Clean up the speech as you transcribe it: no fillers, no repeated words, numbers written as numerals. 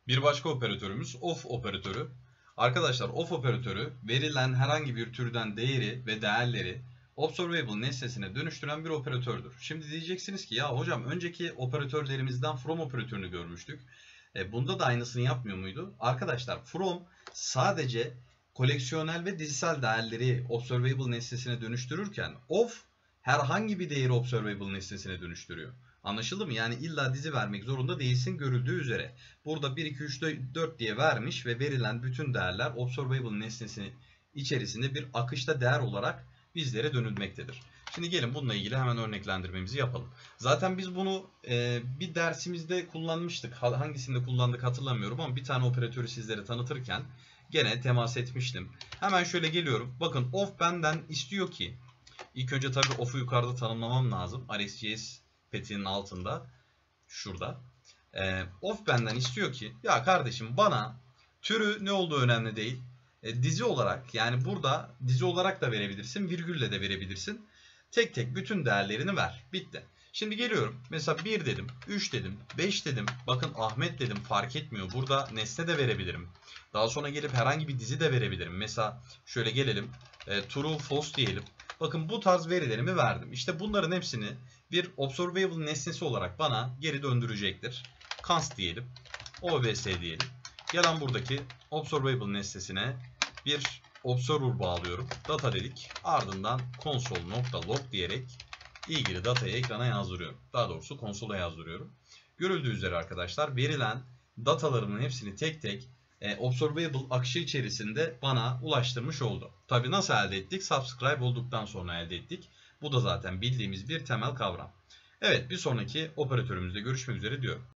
Bir başka operatörümüz of operatörü. Arkadaşlar of operatörü verilen herhangi bir türden değeri ve değerleri observable nesnesine dönüştüren bir operatördür. Şimdi diyeceksiniz ki ya hocam önceki operatörlerimizden from operatörünü görmüştük. Bunda da aynısını yapmıyor muydu? Arkadaşlar from sadece koleksiyonel ve dizisel değerleri observable nesnesine dönüştürürken of herhangi bir değeri observable nesnesine dönüştürüyor. Anlaşıldı mı? Yani illa dizi vermek zorunda değilsin görüldüğü üzere. Burada 1, 2, 3, 4 diye vermiş ve verilen bütün değerler observable nesnesi içerisinde bir akışta değer olarak bizlere dönülmektedir. Şimdi gelin bununla ilgili hemen örneklendirmemizi yapalım. Zaten biz bunu bir dersimizde kullanmıştık. Hangisinde kullandık hatırlamıyorum ama bir tane operatörü sizlere tanıtırken gene temas etmiştim. Hemen şöyle geliyorum. Bakın of benden istiyor ki ilk önce tabii of'u yukarıda tanımlamam lazım. RxJS petinin altında şurada. Of benden istiyor ki ya kardeşim bana türü ne olduğu önemli değil. Dizi olarak yani burada dizi olarak da verebilirsin, virgülle de verebilirsin. Tek tek bütün değerlerini ver. Bitti. Şimdi geliyorum. Mesela 1 dedim, 3 dedim, 5 dedim. Bakın Ahmet dedim fark etmiyor. Burada nesne de verebilirim. Daha sonra gelip herhangi bir dizi de verebilirim. Mesela şöyle gelelim. True, false diyelim. Bakın bu tarz verilerimi verdim. İşte bunların hepsini bir observable nesnesi olarak bana geri döndürecektir. Const diyelim. OBS diyelim. Gelen buradaki observable nesnesine bir observer bağlıyorum. Data dedik. Ardından console.log diyerek ilgili datayı ekrana yazdırıyorum. Daha doğrusu konsola yazdırıyorum. Görüldüğü üzere arkadaşlar verilen datalarımın hepsini tek tek observable akışı içerisinde bana ulaştırmış oldu. Tabi nasıl elde ettik? Subscribe olduktan sonra elde ettik. Bu da zaten bildiğimiz bir temel kavram. Evet, bir sonraki operatörümüzde görüşmek üzere diyorum.